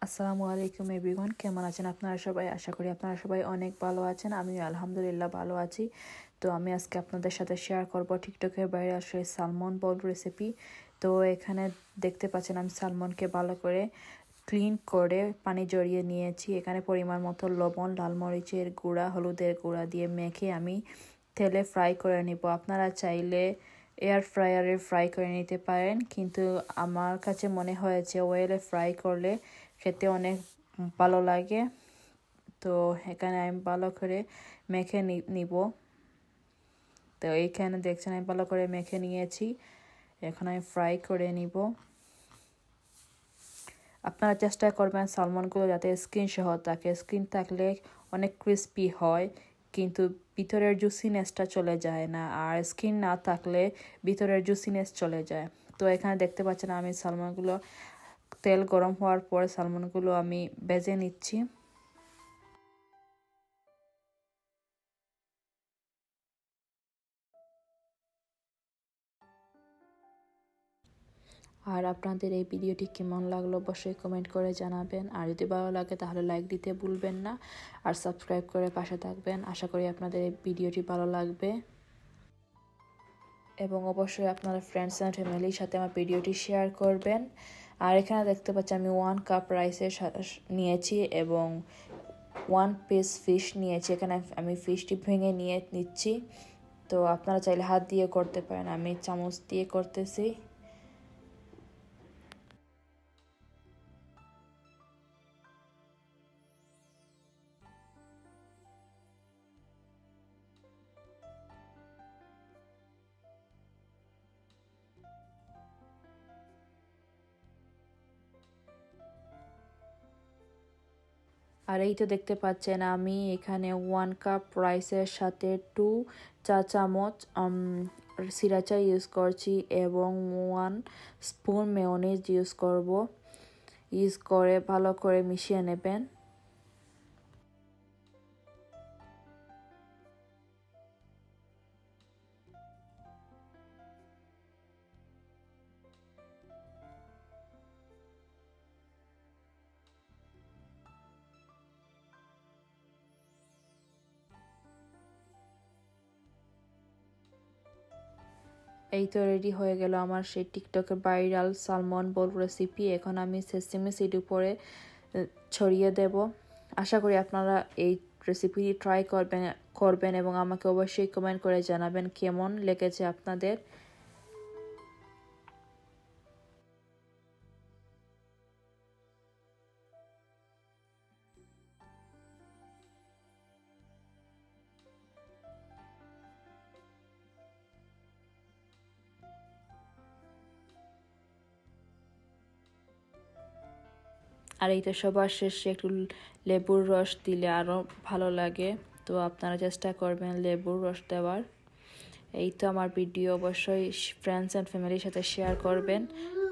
আসসালামু আলাইকুম এভরিওয়ান, কেমন আছেন আপনারা সবাই? আশা করি আপনারা সবাই অনেক ভালো আছেন। আমিও আলহামদুলিল্লাহ ভালো আছি। তো আমি আজকে আপনাদের সাথে শেয়ার করব টিকটকের বাইরে আসলে সালমন বোল রেসিপি। তো এখানে দেখতে পাচ্ছেন আমি সালমনকে ভালো করে ক্লিন করে পানি জড়িয়ে নিয়েছি। এখানে পরিমাণ মতো লবণ, লাল মরিচের গুঁড়া, হলুদের গুঁড়া দিয়ে মেখে আমি তেলে ফ্রাই করে নিব। আপনারা চাইলে এয়ার ফ্রায়ারে ফ্রাই করে নিতে পারেন, কিন্তু আমার কাছে মনে হয়েছে অয়েলে ফ্রাই করলে খেতে অনেক ভালো লাগে। তো এখানে আমি ভালো করে মেখে নিব। তো এইখানে দেখছেন আমি ভালো করে মেখে নিয়েছি। এখন আমি ফ্রাই করে নিব। আপনারা চেষ্টা করবেন সালমনগুলো যাতে স্কিন সহ থাকে। স্কিন থাকলে অনেক ক্রিস্পি হয়, কিন্তু ভিতরের জুসিনেসটা চলে যায় না, আর স্কিন না থাকলে ভিতরের জুসিনেস চলে যায়। তো এখানে দেখতে পাচ্ছেন আমি সালমনগুলো তেল গরম হওয়ার পর সালমনগুলো আমি ভেজে নিচ্ছি। আর আপনাদের এই ভিডিওটি কেমন লাগলো অবশ্যই কমেন্ট করে জানাবেন। আর যদি ভালো লাগে তাহলে লাইক দিতে ভুলবেন না, আর সাবস্ক্রাইব করে পাশে থাকবেন। আশা করি আপনাদের এই ভিডিওটি ভালো লাগবে, এবং অবশ্যই আপনার ফ্রেন্ডস অ্যান্ড ফ্যামিলির সাথে আমার ভিডিওটি শেয়ার করবেন। আর এখানে দেখতে পাচ্ছি আমি 1 কাপ রাইসের নিয়েছি এবং 1 পিস ফিশ নিয়েছি। এখানে আমি ফিশটি ভেঙে নিচ্ছি। তো আপনারা চাইলে হাত দিয়ে করতে পারেন, আমি চামচ দিয়ে করতেছি। আর এই তো দেখতে পাচ্ছেন আমি এখানে 1 কাপ রাইসের সাথে 2 চা চামচ সিরাচা ইউজ করছি এবং 1 স্পুন মেয়োনিজ ইউজ করে ভালো করে মিশিয়ে নেবেন। এই তো রেডি হয়ে গেল আমার সেই টিকটকের ভাইরাল সালমন বোল রেসিপি। এখন আমি সেসিমি সিড উপরে ছড়িয়ে দেব। আশা করি আপনারা এই রেসিপিটি ট্রাই করবেন এবং আমাকে অবশ্যই কমেন্ট করে জানাবেন কেমন লেগেছে আপনাদের। আর এই তো সবার শেষে একটু লেবুর রস দিলে আরও ভালো লাগে। তো আপনারা চেষ্টা করবেন লেবুর রস দেওয়ার। এই তো আমার ভিডিও অবশ্যই ফ্রেন্ডস অ্যান্ড ফ্যামিলির সাথে শেয়ার করবেন।